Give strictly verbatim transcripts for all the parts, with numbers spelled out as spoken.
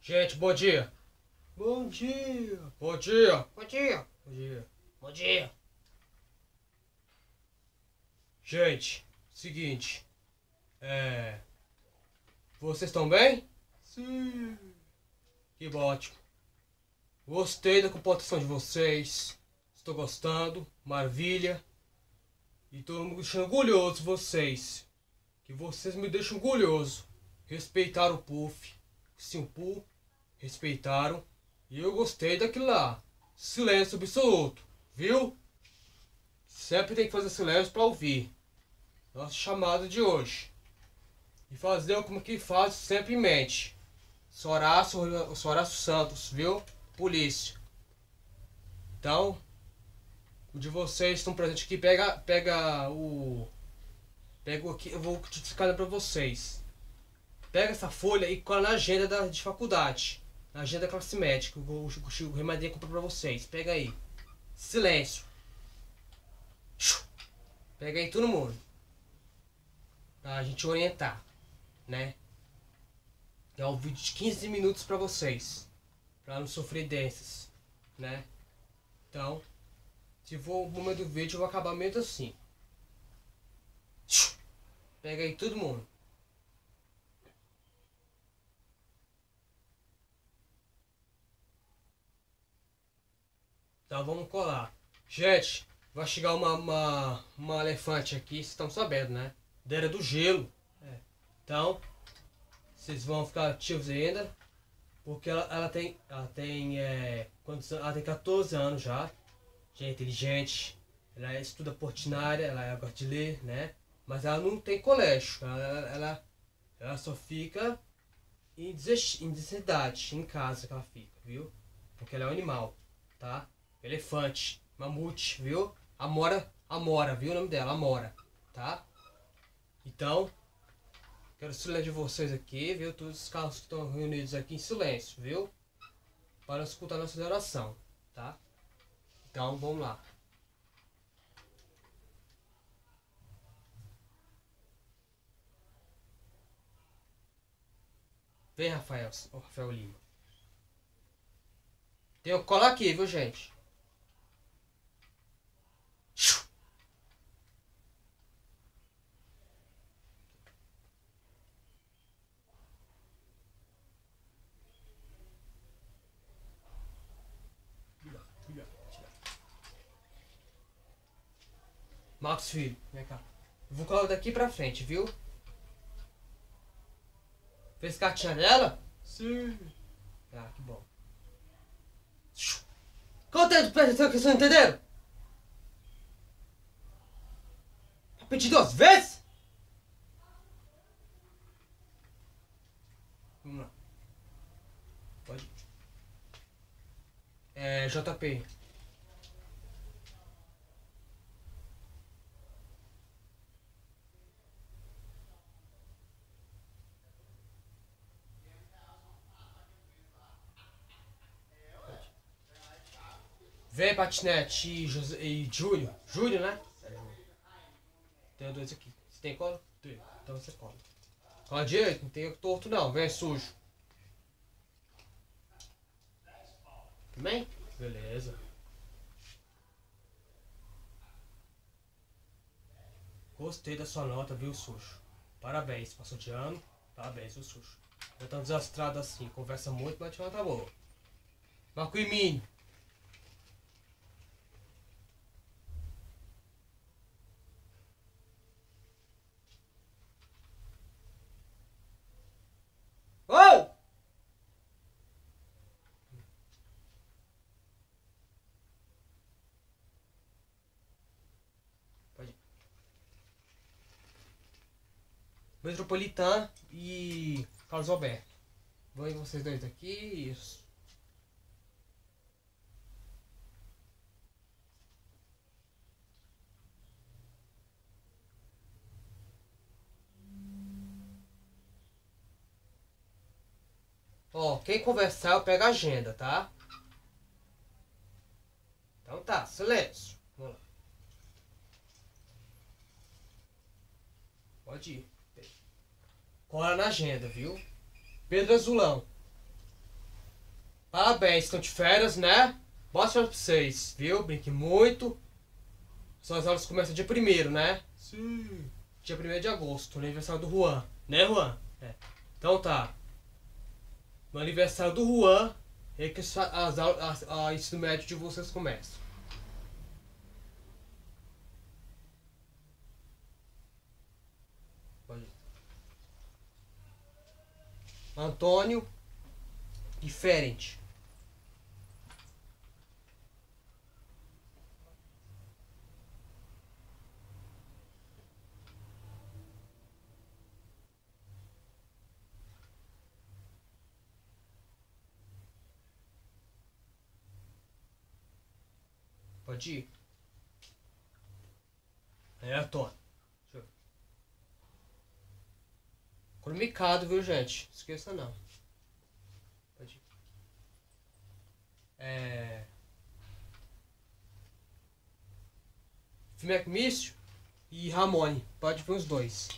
Gente, bom dia. Bom dia. Bom dia. Bom dia. Bom dia. Bom dia. Gente, seguinte. É. Vocês estão bem? Sim. Que ótimo. Gostei da comportação de vocês. Estou gostando. Maravilha. E estou me deixando orgulhoso de vocês. Que vocês me deixam orgulhoso. Respeitaram o Puff. Sim, o Puff. Respeitaram. E eu gostei daquilo lá. Silêncio absoluto. Viu? Sempre tem que fazer silêncio para ouvir. Nossa chamada de hoje. E fazer como que faz sempre em mente. Sorácio, Sorácio Santos, viu? Polícia. Então, o de vocês estão presentes aqui. Pega, pega o... Pega aqui, eu vou te explicar para vocês. Pega essa folha e cola na agenda da, de faculdade. Na agenda da classe médica. O, o, o Remadinha comprou para vocês. Pega aí. Silêncio. Pega aí todo mundo. Pra gente orientar. Né? É um vídeo de quinze minutos para vocês. Pra não sofrer dessas. Né? Então, se for o momento do vídeo, eu vou acabar mesmo assim. Pega aí todo mundo. Então vamos colar. Gente, vai chegar uma, uma, uma elefante aqui, vocês estão sabendo, né? Da era do gelo. É. Então, vocês vão ficar ativos ainda. Porque ela, ela tem. Ela tem. É, quantos, ela tem quatorze anos já. Já é inteligente. Ela estuda portinária, ela gosta de ler, né? Mas ela não tem colégio. Ela, ela, ela, ela só fica em necessidade, em casa que ela fica, viu? Porque ela é um animal, tá? Elefante, mamute, viu? Amora, Amora, viu o nome dela? Amora, tá? Então, quero o silêncio de vocês aqui, viu? Todos os carros que estão reunidos aqui em silêncio, viu? Para escutar nossa oração, tá? Então, vamos lá. Vem, Rafael, oh, Rafael Lima. Tem o cola aqui, viu, gente? Marcos Filho, vem cá. Eu vou colar daqui pra frente, viu? Fez cartinha dela? Sim. Ah, que bom. Quanto tempo presta atenção que vocês não entenderam? Repetir duas vezes? Vamos lá. Pode ir. É, J P. Vem, Patinete e, José, e Júlio. Júlio, né? É, Júlio. Tem dois aqui. Você tem cola? Tem. Então você cola. Cola direito, não tem torto não. Vem sujo. Também? Beleza. Gostei da sua nota, viu, sujo? Parabéns, passou de ano. Parabéns, viu, sujo? Eu tô desastrado assim. Conversa muito, mas a nota boa. Marco e Mini. Oh! Pode ir. Metropolitan e Carlos Alberto. Vão vocês dois aqui. Isso. Ó, quem conversar eu pego a agenda, tá? Então tá, silêncio. Vamos lá. Pode ir. Cola na agenda, viu? Pedro Azulão. Parabéns, estão de férias, né? Boa sorte pra vocês, viu? Brinque muito. Suas aulas começam dia primeiro, né? Sim. Dia primeiro de agosto, no aniversário do Juan. Né, Juan? É. Então tá. No aniversário do Juan é que as, as, as, a ensino médio de vocês começam. Pode ir. Antônio diferente. Pode ir. É, Antônio. Deixa eu ver. Comunicado, viu, gente? Não esqueça não. Pode ir. É... Fimeco Mício e Ramone. Pode vir os dois.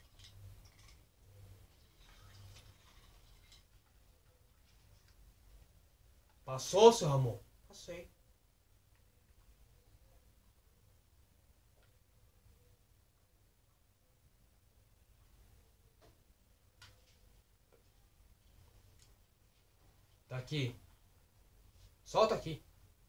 Passou, seu Ramon? Passei. Tá aqui. Solta aqui.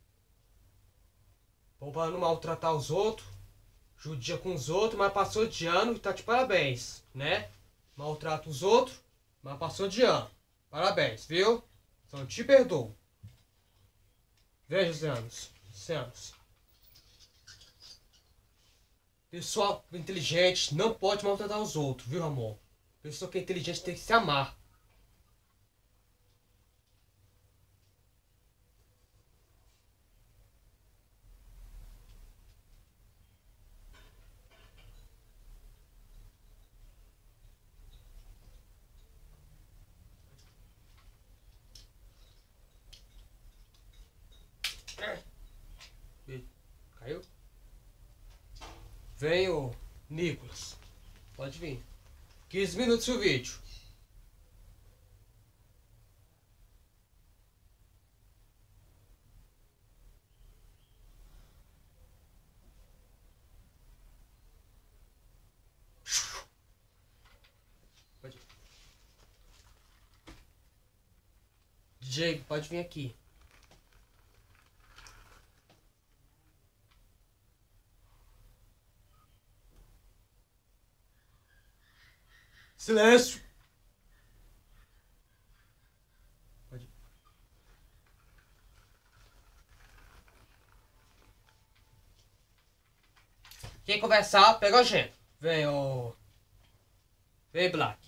Bom pra não maltratar os outros. Judia com os outros, mas passou de ano e tá de parabéns, né? Maltrata os outros, mas passou de ano. Parabéns, viu? Então te perdoo. Veja os anos. Os anos. Pessoal inteligente não pode maltratar os outros, viu, amor? Pessoa que é inteligente tem que se amar. Caiu? Vem o Nicolas. Pode vir. quinze minutos o vídeo. Pode ir. D J, pode vir aqui. Silêncio! Pode ir. Quem conversar, pega a gente. Vem, ô. Vem, Black.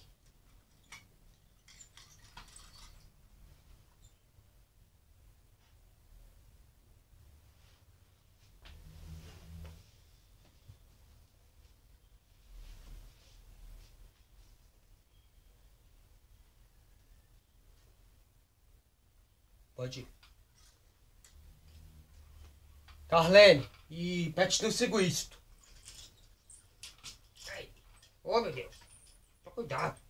Pode ir. Carlene, e Pet não sigo isto. Ai. Oh, meu Deus. Toma cuidado.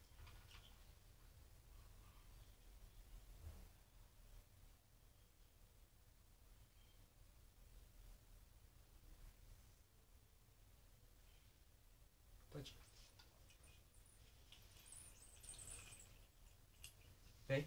Pode ir. Vem.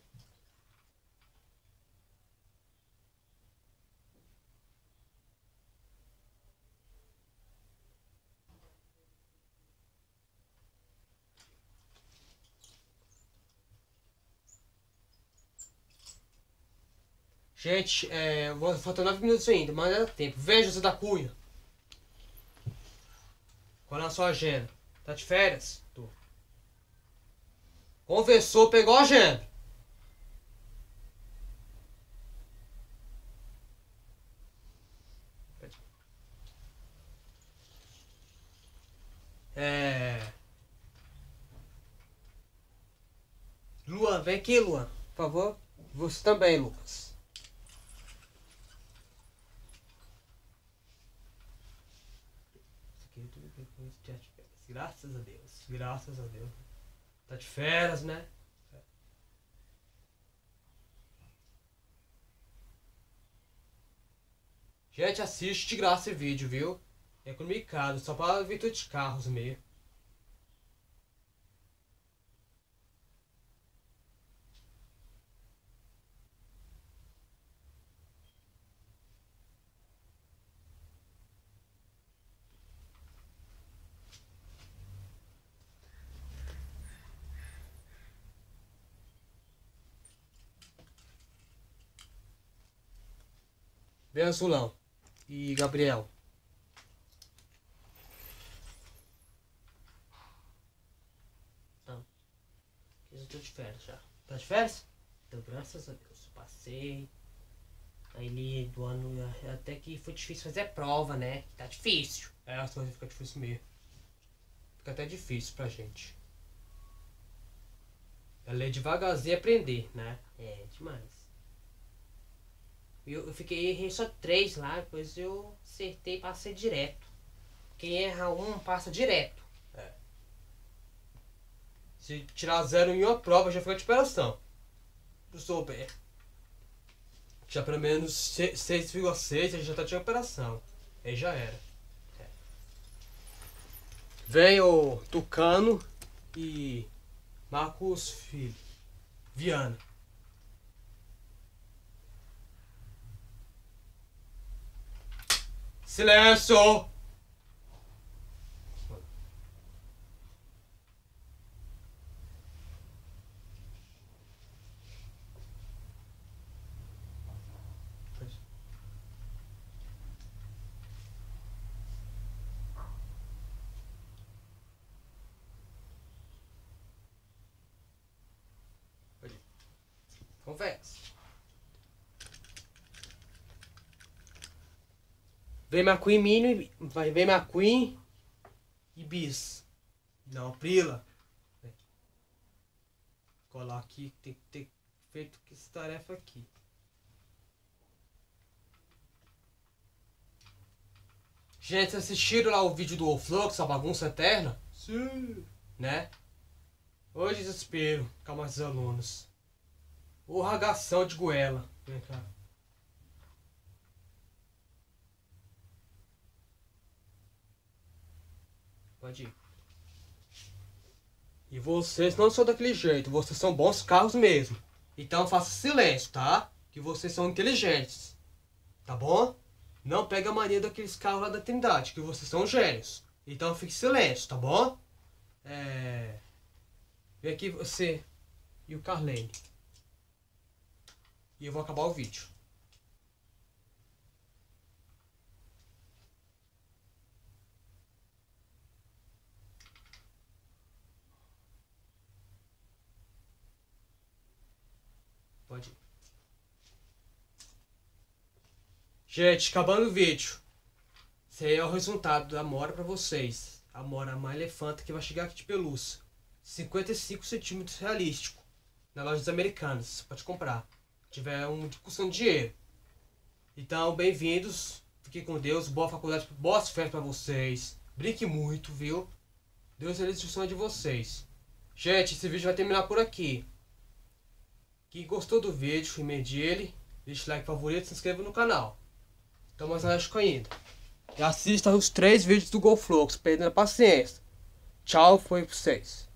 Gente, é, vou- faltam nove minutos ainda, mas dá tempo. Veja, José da Cunha. Qual é a sua agenda? Tá de férias? Tô. Conversou, pegou a agenda. É... Luan, vem aqui, Luan. Por favor. Você também, Lucas. Isso aqui é tudo bem com esse dia de férias. Graças a Deus. Graças a Deus. Tá de férias, né? Gente, assiste de graça esse vídeo, viu? É economicado, só para virtude de carros mesmo. Vem, Azulão e Gabriel. Não. Eu tô de férias já. Tá de férias? Então, graças a Deus, passei. Aí ali do ano até que foi difícil fazer a prova, né? Tá difícil. É, as coisas ficam difíceis mesmo. Fica até difícil pra gente. É ler devagarzinho e aprender, né? É, demais. Eu, eu fiquei, errei só três lá, depois eu acertei e passei direto. Quem erra um, passa direto. É. Se tirar zero em uma prova, já fica de recuperação. Se eu souber. Já pelo menos seis vírgula seis, ele já tá de recuperação. Aí já era. É. Vem o Tucano e Marcos Filho. Viana. Silêncio! Conversa. Vem McQueen Mini, vai vem McQueen e Bis. Não, Prila. Colar aqui, tem que ter feito essa tarefa aqui. Gente, vocês assistiram lá o vídeo do Oflux, a bagunça eterna? Sim. Né? Hoje desespero, calma os alunos. O ragação de goela. Vem cá. Pode ir. E vocês não são daquele jeito, vocês são bons carros mesmo. Então faça silêncio, tá? Que vocês são inteligentes. Tá bom? Não pega a mania daqueles carros lá da Trindade, que vocês são gênios. Então fique silêncio, tá bom? É... Vem aqui você e o Carlene. E eu vou acabar o vídeo. Pode ir. Gente, acabando o vídeo. Esse aí é o resultado da mora pra vocês. A mora mais elefanta que vai chegar aqui de pelúcia. cinquenta e cinco centímetros realístico. Na loja dos americanos. Você pode comprar. Se tiver um de custando dinheiro. Então, bem-vindos. Fiquem com Deus. Boa faculdade. Boas férias pra vocês. Brinque muito, viu? Deus realize o sonho de vocês. Gente, esse vídeo vai terminar por aqui. Quem gostou do vídeo, emende ele. Deixe like favorito e se inscreva no canal. Então, mais nada ainda. E assista os três vídeos do GoFlux, perdendo a paciência. Tchau, foi pra vocês.